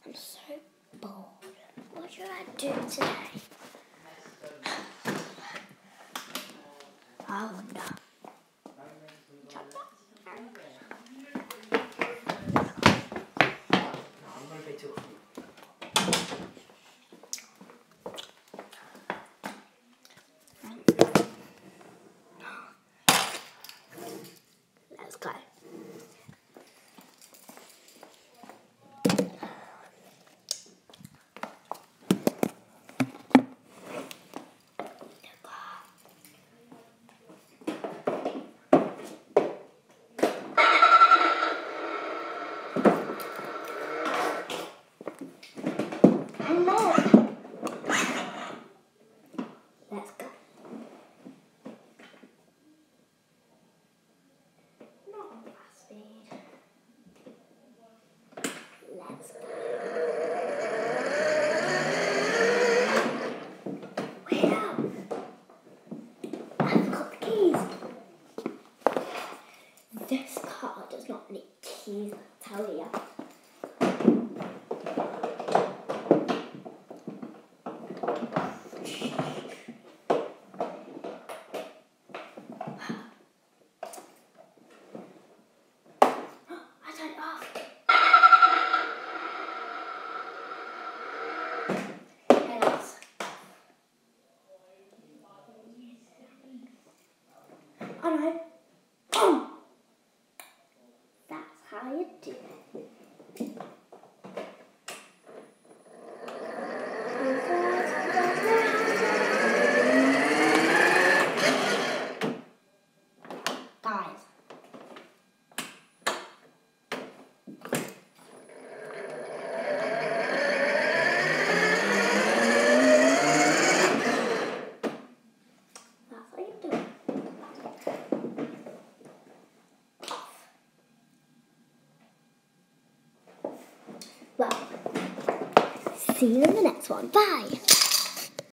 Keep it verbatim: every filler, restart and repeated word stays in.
I'm so bored. What should I do today? I wonder. Let's go. Let's go. Not on fast speed. Let's go. Wait up! I've got the keys. This car does not need keys, I'll tell you. I know. Oh. That's how you do it. Guys. That's how you do it. Well, see you in the next one. Bye!